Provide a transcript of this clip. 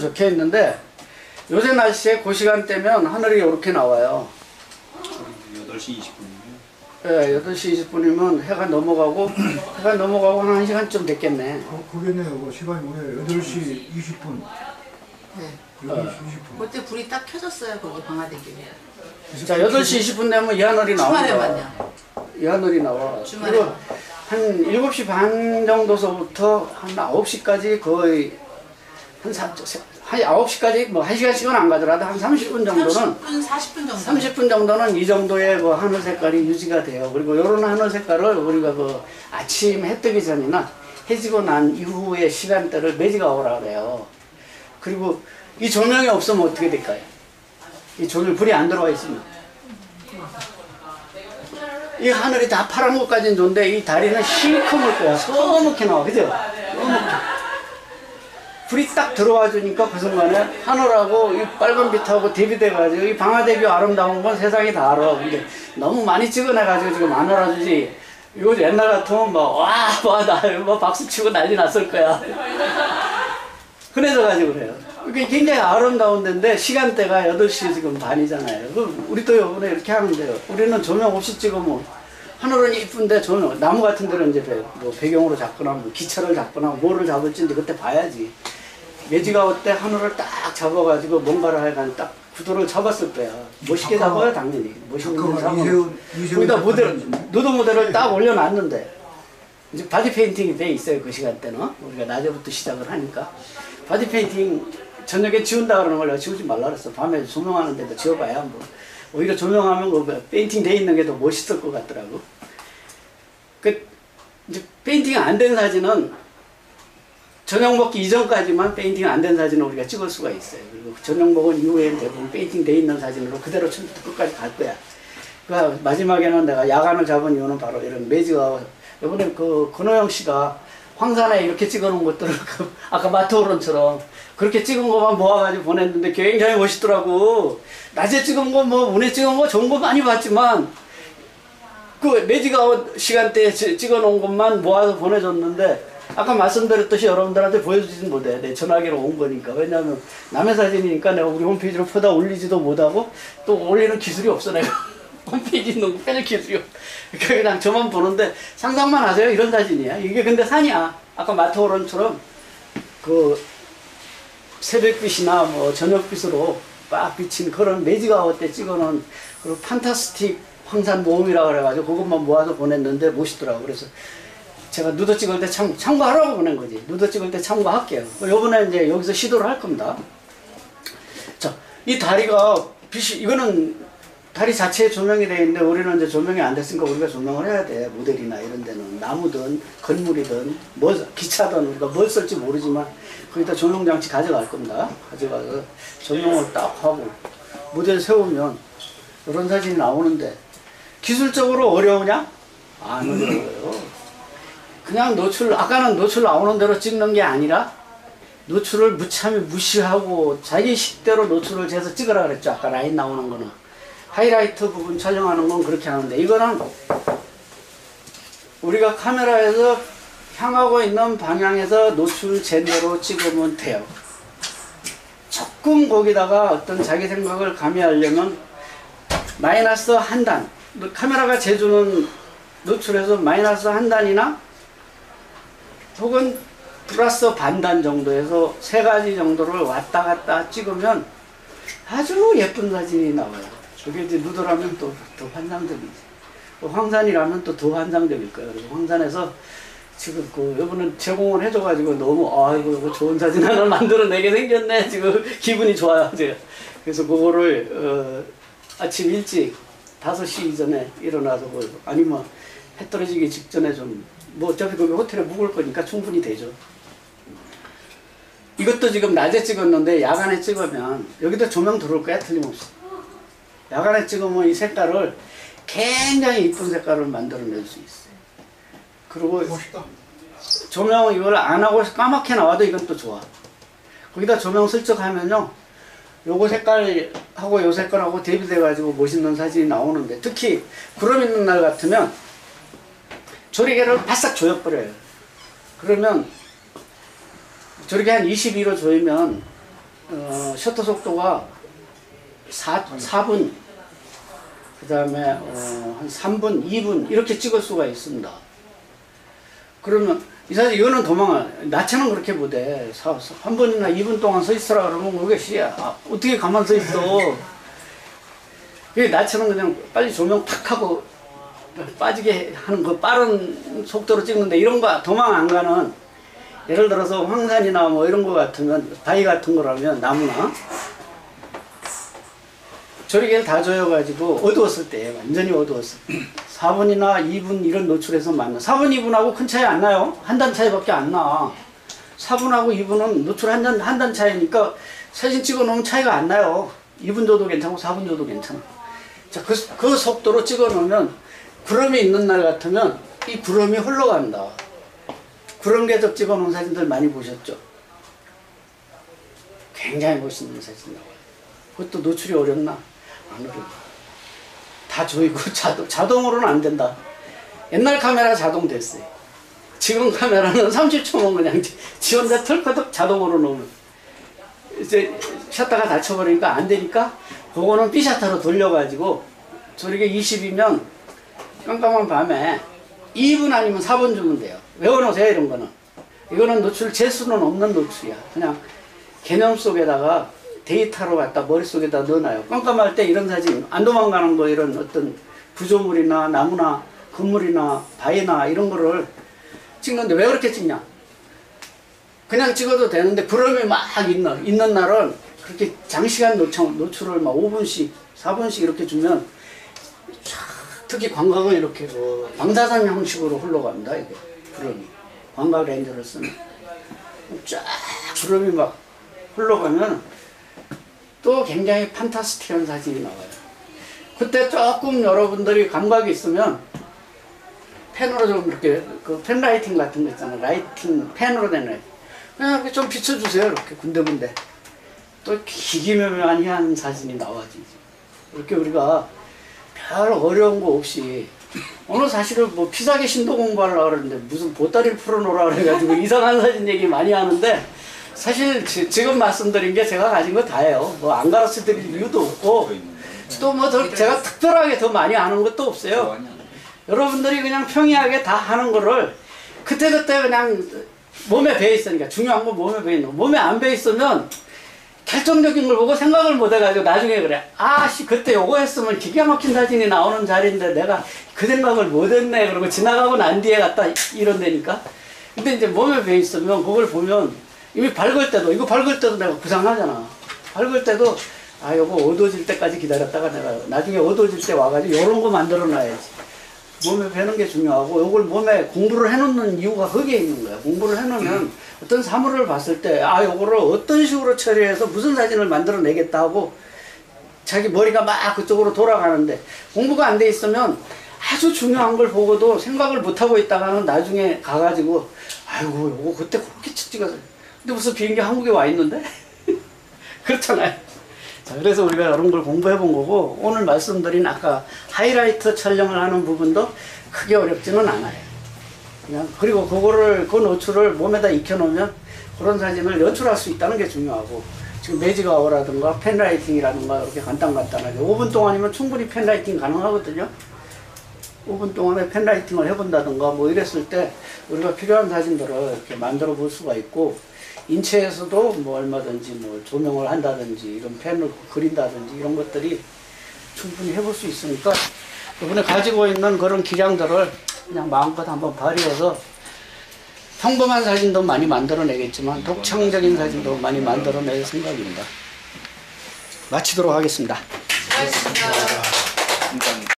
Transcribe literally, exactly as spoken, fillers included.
적혀 있는데 요새 날씨에 그 시간대면 하늘이 이렇게 나와요. 여덟 시 이십 분이면? 예, 여덟 시 이십 분이면 해가 넘어가고 해가 넘어가고 한 1 시간쯤 됐겠네. 어, 그게네요. 그 시간이 오늘 여덟 시 이십 분. 네. 여덟 시 이십 분. 그때 불이 딱 켜졌어요. 거기 방화대교에. 자, 여덟 시 이십 분 되면 이 하늘이 나옵니다. 주말에만요. 이 하늘이 나와. 주말에. 그리고 한 일곱 시 반 정도서부터 한 아홉 시까지 거의 한, 사, 한 아홉 시까지 뭐 한 시간씩은 안 가더라도 한 삼십 분 정도는 삼십 분, 사십 분 정도. 삼십 분 정도는 이 정도의 그 하늘 색깔이 유지가 돼요. 그리고 이런 하늘 색깔을 우리가 그 아침 해 뜨기 전이나 해지고 난 이후의 시간대를 매지가오라 그래요. 그리고 이 조명이 없으면 어떻게 될까요? 이 조명 불이 안 들어와 있으면 이 하늘이 다 파란 것까지는 좋은데 이 다리는 시커멀 거야. 소먹게 나와. 그죠? 소먹게. 불이 딱 들어와 주니까 그 순간에 하늘하고 이 빨간빛하고 대비돼가지고 이 방화대교 아름다운 건 세상이 다 알아. 근데 너무 많이 찍어내가지고 지금 안 알아주지. 이거 옛날 같으면 막 와, 와, 나 뭐 박수 치고 난리 났을 거야. 흔해져가지고 그래요. 이게 굉장히 아름다운 데인데 시간대가 여덟 시 지금 반이잖아요. 우리도 요번에 이렇게 하는데요. 우리는 조명 없이 찍으면 하늘은 이쁜데 조명, 나무 같은 데는 이제 뭐 배경으로 잡거나 뭐 기차를 잡거나 뭐를 잡을지 이제 그때 봐야지. 매지가오 때 하늘을 딱 잡아가지고 뭔가를 하여간 딱 구도를 잡았을 거야. 멋있게 잡아요, 당연히. 멋있는 잡으면. 거기다 모델, 누드 모델을 딱 올려놨는데 이제 바디 페인팅이 돼 있어요, 그 시간대는. 우리가 낮에부터 시작을 하니까. 바디 페인팅 저녁에 지운다 그러는 걸 내가 지우지 말라 그랬어. 밤에 조명하는데도 지워봐야 뭐. 오히려 조명하면 뭐 페인팅 돼 있는 게 더 멋있을 것 같더라고. 그 이제 페인팅 안 된 사진은 저녁 먹기 이전까지만 페인팅 안 된 사진을 우리가 찍을 수가 있어요. 그리고 저녁 먹은 이후에는 대부분 페인팅 돼 있는 사진으로 그대로 처음부터 끝까지 갈 거야. 그러니까 마지막에는 내가 야간을 잡은 이유는 바로 이런 매지가 이번에 그 권호영 씨가 황산에 이렇게 찍어놓은 것들을 그 아까 마트오론처럼 그렇게 찍은 것만 모아가지고 보냈는데 굉장히 멋있더라고. 낮에 찍은 거 뭐 운에 찍은 거 좋은 거 많이 봤지만 그 매지가웃 시간대에 찍어놓은 것만 모아서 보내줬는데 아까 말씀드렸듯이 여러분들한테 보여주지는 못해. 내 전화기로 온 거니까. 왜냐하면 남의 사진이니까 내가 우리 홈페이지로 퍼다 올리지도 못하고 또 올리는 기술이 없어 내가. 홈페이지 있는 거 빼낼 기술이 없어. 그냥 저만 보는데 상상만 하세요. 이런 사진이야. 이게 근데 산이야. 아까 마트오론처럼 그 새벽빛이나 뭐 저녁빛으로 빡 비친 그런 매지가웃 때 찍어놓은 그리고 판타스틱 황산 모음이라 그래가지고 그것만 모아서 보냈는데 멋있더라고. 그래서 제가 누더 찍을 때 참, 참고하라고 보낸 거지. 누더 찍을 때 참고할게요. 요번에 이제 여기서 시도를 할 겁니다. 자, 이 다리가 빛이, 이거는 다리 자체에 조명이 되어 있는데 우리는 이제 조명이 안 됐으니까 우리가 조명을 해야 돼. 모델이나 이런 데는. 나무든, 건물이든, 뭐, 기차든 우리가 뭘 쓸지 모르지만 거기다 조명장치 가져갈 겁니다. 가져가서 조명을 딱 하고 모델 세우면 이런 사진이 나오는데 기술적으로 어려우냐? 안 어려워요. 그냥 노출, 아까는 노출 나오는 대로 찍는 게 아니라 노출을 무참히 무시하고 자기 식대로 노출을 재서 찍으라 그랬죠. 아까 라인 나오는 거는. 하이라이트 부분 촬영하는 건 그렇게 하는데 이거는 우리가 카메라에서 향하고 있는 방향에서 노출 제대로 찍으면 돼요. 조금 거기다가 어떤 자기 생각을 가미하려면 마이너스 한 단, 카메라가 재주는 노출에서 마이너스 한 단이나 혹은 플러스 반단 정도에서 세 가지 정도를 왔다 갔다 찍으면 아주 예쁜 사진이 나와요. 저게 이제 누더라면 또 더 환상적이지. 황산이라면 또 더 환상적일 거예요. 그래서 황산에서 지금 그 여분은 제공을 해줘가지고 너무 아이고 이거 좋은 사진 하나 만들어내게 생겼네. 지금 기분이 좋아요 제가. 그래서 그거를 어, 아침 일찍 다섯 시 이전에 일어나서 뭐 아니면 해 떨어지기 직전에 좀 뭐 어차피 거기 호텔에 묵을 거니까 충분히 되죠. 이것도 지금 낮에 찍었는데 야간에 찍으면 여기다 조명 들어올 거야 틀림없이. 야간에 찍으면 이 색깔을 굉장히 이쁜 색깔을 만들어낼 수 있어요. 그리고 멋있다. 조명 이걸 안 하고 까맣게 나와도 이건 또 좋아. 거기다 조명 슬쩍 하면요 요거 색깔하고 요 색깔하고 대비돼 가지고 멋있는 사진이 나오는데 특히 구름 있는 날 같으면 조리개를 바싹 조여버려요. 그러면 조리개 한 이십일 호 조이면 어, 셔터 속도가 사, 사 분, 그 다음에 어, 한 삼 분, 이 분 이렇게 찍을 수가 있습니다. 그러면 이 사실 이거는 도망을 나체는 그렇게 못해. 한 분이나 이 분 동안 서 있으라 그러면 그게 씨야. 아, 어떻게 가만 서 있어. 그게 나체는 그냥 빨리 조명 탁 하고 빠지게 하는 그 빠른 속도로 찍는데 이런 거 도망 안 가는, 예를 들어서 황산이나 뭐 이런 거 같으면 바위 같은 거라면 나무나 조리개를 다 조여가지고 어두웠을 때 완전히 어두웠을 때 사 분이나 이 분 이런 노출에서 만나. 사 분, 이 분하고 큰 차이 안 나요. 한 단 차이밖에 안 나. 사 분하고 이 분은 노출 한 단, 한 단 차이니까 사진 찍어 놓으면 차이가 안 나요. 이 분 줘도 괜찮고 사 분 줘도 괜찮아. 자, 그, 그 속도로 찍어 놓으면 구름이 있는 날 같으면 이 구름이 흘러간다. 구름 궤적 찍어 놓은 사진들 많이 보셨죠? 굉장히 멋있는 사진 나와요. 그것도 노출이 어렵나? 안 어렵다. 다 조이고 자동, 자동으로는 안 된다. 옛날 카메라 자동 됐어요. 지금 카메라는 삼십 초면 그냥 지, 지 혼자 털커덕 자동으로 놓으면 이제 셔터가 닫혀버리니까 안 되니까 그거는 B셔터로 돌려가지고 저렇게 이십이면 깜깜한 밤에 이 분 아니면 사 분 주면 돼요. 외워놓으세요 이런 거는. 이거는 노출 재수는 없는 노출이야. 그냥 개념 속에다가 데이터로 갖다 머릿속에다 넣어놔요. 깜깜할 때 이런 사진 안 도망가는 거, 이런 어떤 구조물이나 나무나 건물이나 바위나 이런 거를 찍는데 왜 그렇게 찍냐? 그냥 찍어도 되는데 구름이 막 있는, 있는 날은 그렇게 장시간 노출, 노출을 막 오 분씩 사 분씩 이렇게 주면 특히 광각은 이렇게 그 방사선 형식으로 흘러갑니다. 이게 구름이 광각 렌즈를 쓰면 쫙 구름이 막 흘러가면 또 굉장히 판타스틱한 사진이 나와요. 그때 조금 여러분들이 감각이 있으면 펜으로 좀 이렇게 그 펜라이팅 같은 거 있잖아요. 라이팅 펜으로 된 라이팅. 그냥 이렇게 좀 비춰주세요. 이렇게 군데군데. 또 기기묘묘한 사진이 나와지지. 이렇게 우리가 별 어려운 거 없이 오늘 사실은 뭐 피사계 신도 공부하려고 그러는데 무슨 보따리를 풀어놓으라 그래가지고 이상한 사진 얘기 많이 하는데 사실 지, 지금 말씀드린 게 제가 가진 거 다예요. 뭐 안 가르쳐 드릴 이유도 없고 또 뭐 제가 특별하게 더 많이 아는 것도 없어요. 여러분들이 그냥 평이하게 다 하는 거를 그때그때 그냥 몸에 배 있으니까 중요한 건 몸에 배 있는 거. 몸에 안 배 있으면 결정적인 걸 보고 생각을 못 해가지고 나중에 그래. 아씨 그때 요거 했으면 기가 막힌 사진이 나오는 자리인데 내가 그 생각을 못 했네. 그러고 지나가고 난 뒤에 갔다 이런다니까. 근데 이제 몸에 배 있으면 그걸 보면 이미 밝을 때도, 이거 밝을 때도 내가 구상하잖아. 밝을 때도, 아, 요거 어두워질 때까지 기다렸다가 내가 나중에 어두워질 때 와가지고 요런 거 만들어 놔야지. 몸에 배는 게 중요하고, 요걸 몸에 공부를 해놓는 이유가 거기에 있는 거야. 공부를 해놓으면 어떤 사물을 봤을 때, 아, 요거를 어떤 식으로 처리해서 무슨 사진을 만들어 내겠다 하고, 자기 머리가 막 그쪽으로 돌아가는데, 공부가 안 돼 있으면 아주 중요한 걸 보고도 생각을 못 하고 있다가는 나중에 가가지고, 아이고, 요거 그때 그렇게 찍어서. 근데 무슨 비행기 한국에 와 있는데? 그렇잖아요. 자, 그래서 우리가 이런 걸 공부해 본 거고, 오늘 말씀드린 아까 하이라이트 촬영을 하는 부분도 크게 어렵지는 않아요. 그냥, 그리고 그거를, 그 노출을 몸에다 익혀놓으면 그런 사진을 연출할 수 있다는 게 중요하고, 지금 매직아워라든가 펜라이팅이라든가 이렇게 간단간단하게 오 분 동안이면 충분히 펜라이팅 가능하거든요. 오 분 동안에 펜라이팅을 해본다든가 뭐 이랬을 때 우리가 필요한 사진들을 이렇게 만들어 볼 수가 있고, 인체에서도 뭐 얼마든지 뭐 조명을 한다든지 이런 펜을 그린다든지 이런 것들이 충분히 해볼 수 있으니까 이번에 가지고 있는 그런 기량들을 그냥 마음껏 한번 발휘해서 평범한 사진도 많이 만들어내겠지만 독창적인 사진도 많이 만들어낼 생각입니다. 마치도록 하겠습니다. 수고하셨습니다. 일단